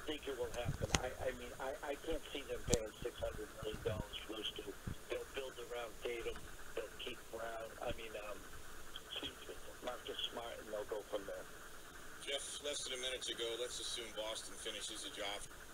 think it will happen. I mean, I can't see them paying $600 million for those two. They'll build around Tatum. They'll keep Brown. Excuse me, Marcus Smart, and they'll go from there. Jeff, less than a minute to go. Let's assume Boston finishes the job